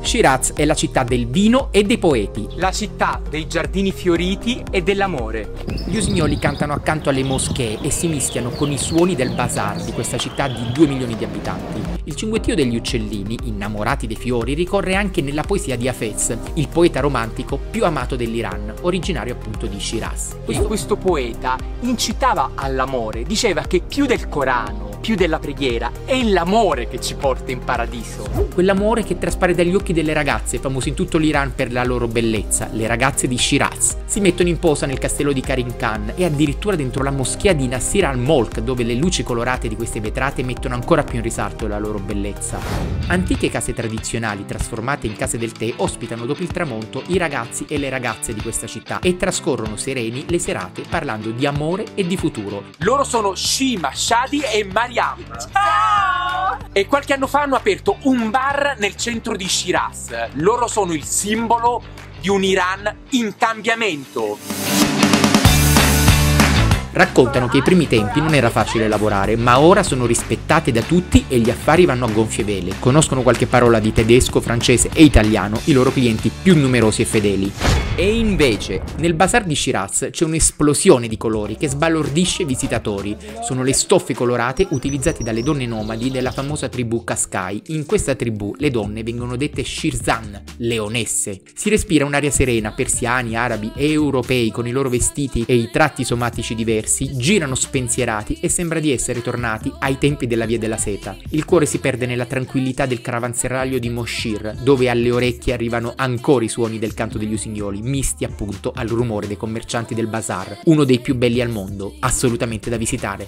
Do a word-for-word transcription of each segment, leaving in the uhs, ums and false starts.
Shiraz è la città del vino e dei poeti, la città dei giardini fioriti e dell'amore. Gli usignoli cantano accanto alle moschee e si mischiano con i suoni del bazar di questa città di due milioni di abitanti. Il cinguettio degli uccellini, innamorati dei fiori, ricorre anche nella poesia di Hafez, il poeta romantico più amato dell'Iran, originario appunto di Shiraz. Questo, questo poeta incitava all'amore, diceva che più del Corano, più della preghiera, è l'amore che ci porta in paradiso. Quell'amore che traspare dagli occhi delle ragazze, famose in tutto l'Iran per la loro bellezza, le ragazze di Shiraz. Si mettono in posa nel castello di Karim Khan e addirittura dentro la moschea di Nasir al-Molk, dove le luci colorate di queste vetrate mettono ancora più in risalto la loro bellezza. Antiche case tradizionali trasformate in case del tè ospitano dopo il tramonto i ragazzi e le ragazze di questa città e trascorrono sereni le serate parlando di amore e di futuro. Loro sono Shima, Shadi e Mariam. Ciao! E qualche anno fa hanno aperto un bar nel centro di Shiraz. Loro sono il simbolo di un Iran in cambiamento. Raccontano che ai primi tempi non era facile lavorare, ma ora sono rispettate da tutti e gli affari vanno a gonfie vele. Conoscono qualche parola di tedesco, francese e italiano, i loro clienti più numerosi e fedeli. E invece, nel bazar di Shiraz c'è un'esplosione di colori che sbalordisce i visitatori. Sono le stoffe colorate utilizzate dalle donne nomadi della famosa tribù Qashqai. In questa tribù le donne vengono dette Shirzan, leonesse. Si respira un'aria serena, persiani, arabi e europei con i loro vestiti e i tratti somatici diversi girano spensierati e sembra di essere tornati ai tempi della Via della Seta. Il cuore si perde nella tranquillità del caravanserraglio di Moshir, dove alle orecchie arrivano ancora i suoni del canto degli usignoli, misti appunto al rumore dei commercianti del bazar, uno dei più belli al mondo, assolutamente da visitare.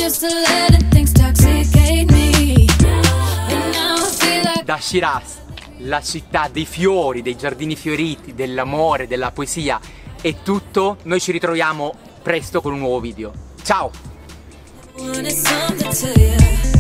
Da Shiraz, la città dei fiori, dei giardini fioriti, dell'amore, della poesia, è tutto. Noi ci ritroviamo presto con un nuovo video. Ciao!